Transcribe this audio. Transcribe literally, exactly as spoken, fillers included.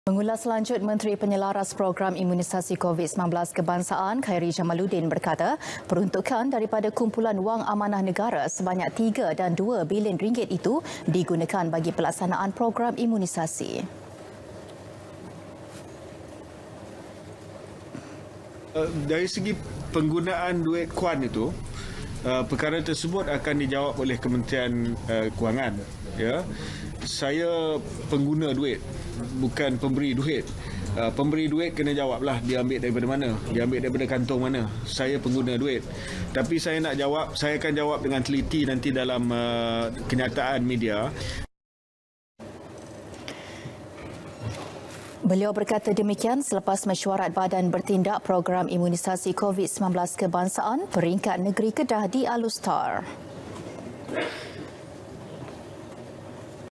Mengulas lanjut Menteri Penyelaras Program Imunisasi COVID sembilan belas Kebangsaan Khairi Jamaluddin berkata peruntukan daripada kumpulan wang amanah negara sebanyak tiga dan dua bilion ringgit itu digunakan bagi pelaksanaan program imunisasi. Dari segi penggunaan duit kuan itu, perkara tersebut akan dijawab oleh Kementerian Kewangan. Ya, saya pengguna duit, bukan pemberi duit. Pemberi duit kena jawablah dia ambil daripada mana, dia ambil daripada kantong mana. Saya pengguna duit. Tapi saya nak jawab, saya akan jawab dengan teliti nanti dalam uh, kenyataan media. Beliau berkata demikian selepas mesyuarat Badan Bertindak Program Imunisasi COVID sembilan belas Kebangsaan peringkat negeri Kedah di Alustar.